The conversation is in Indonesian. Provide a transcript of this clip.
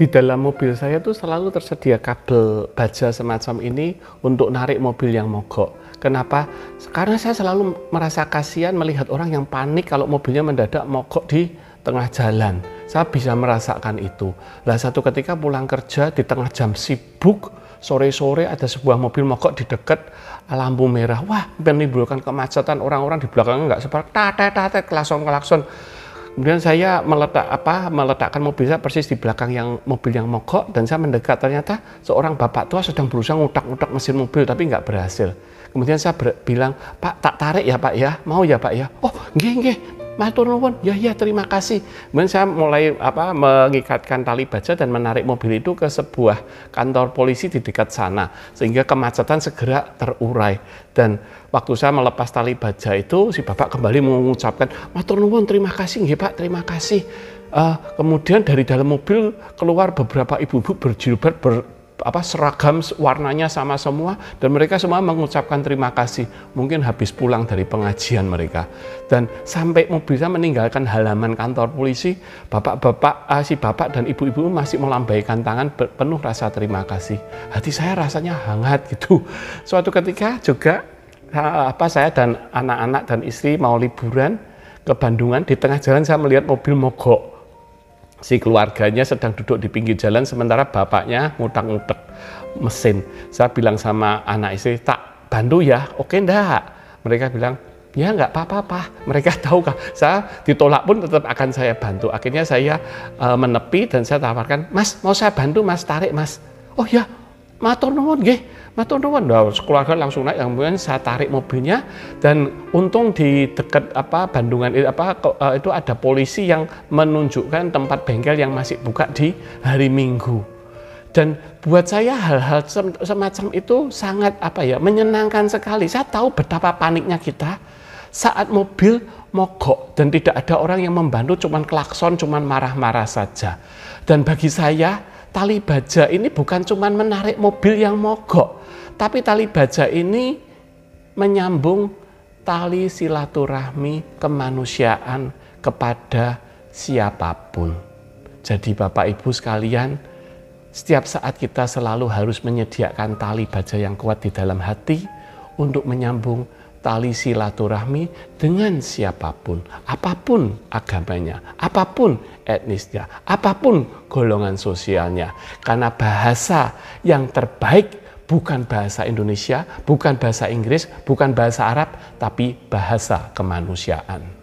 Di dalam mobil saya tuh selalu tersedia kabel baja semacam ini untuk narik mobil yang mogok. Kenapa? Karena saya selalu merasa kasihan melihat orang yang panik kalau mobilnya mendadak mogok di tengah jalan. Saya bisa merasakan itu. Lah satu ketika pulang kerja di tengah jam sibuk, sore-sore ada sebuah mobil mogok di dekat lampu merah. Wah, menimbulkan kemacetan, orang-orang di belakangnya nggak separah, tatet, klakson. Kemudian saya meletakkan mobil saya persis di belakang mobil yang mogok, dan saya mendekat. Ternyata seorang bapak tua sedang berusaha ngutak-ngutak mesin mobil tapi nggak berhasil. Kemudian saya bilang, "Pak, tak tarik ya Pak ya, mau ya Pak ya?" "Oh, nggih, matur nuwun, ya terima kasih." Kemudian saya mulai mengikatkan tali baja dan menarik mobil itu ke sebuah kantor polisi di dekat sana, sehingga kemacetan segera terurai. Dan waktu saya melepas tali baja itu, si bapak kembali mengucapkan, "Matur nuwun, terima kasih nggih Pak, terima kasih." Kemudian dari dalam mobil keluar beberapa ibu-ibu berjilbab seragam warnanya sama semua, dan mereka semua mengucapkan terima kasih. Mungkin habis pulang dari pengajian mereka. Dan sampai mobil saya meninggalkan halaman kantor polisi, si bapak dan ibu-ibu masih melambaikan tangan penuh rasa terima kasih. Hati saya rasanya hangat gitu. Suatu ketika juga saya dan anak-anak dan istri mau liburan ke Bandungan. Di tengah jalan saya melihat mobil mogok. Si keluarganya sedang duduk di pinggir jalan, sementara bapaknya ngutak-ngutak mesin. Saya bilang sama anak istri, "Tak bantu ya?" "Oke ndak?" Mereka bilang, "Ya nggak apa-apa." Mereka tahu kah saya ditolak pun tetap akan saya bantu. Akhirnya saya menepi dan saya tawarkan, "Mas, mau saya bantu Mas, tarik Mas." "Oh ya, matur nuwun nggih, matur nuwun." Nah, keluarga langsung naik, kemudian saya tarik mobilnya, dan untung di dekat Bandungan itu ada polisi yang menunjukkan tempat bengkel yang masih buka di hari Minggu. Dan buat saya hal-hal semacam itu sangat menyenangkan sekali. Saya tahu betapa paniknya kita saat mobil mogok dan tidak ada orang yang membantu, cuman klakson, cuman marah-marah saja. Dan bagi saya, tali baja ini bukan cuma menarik mobil yang mogok, tapi tali baja ini menyambung tali silaturahmi kemanusiaan kepada siapapun. Jadi Bapak Ibu sekalian, setiap saat kita selalu harus menyediakan tali baja yang kuat di dalam hati untuk menyambung tali silaturahmi dengan siapapun, apapun agamanya, apapun etnisnya, apapun golongan sosialnya. Karena bahasa yang terbaik bukan bahasa Indonesia, bukan bahasa Inggris, bukan bahasa Arab, tapi bahasa kemanusiaan.